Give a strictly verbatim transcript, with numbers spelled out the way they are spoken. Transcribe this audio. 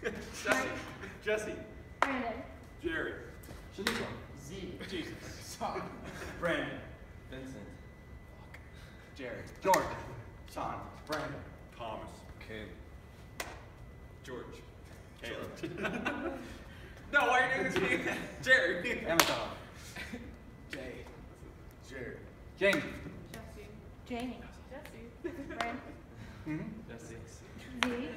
Jesse. Jesse. Brandon. Jerry. Shanika. Z. Jesus. Son. Brandon. Vincent. Jerry. George. Sean. Brandon. Thomas. Caleb. George. Caleb. No, why are you doing this to me? Jerry. Amazon. Jay. Jerry. Jamie. Jesse. Jamie. Jesse. Brandon. Mm-hmm. Jesse. Z.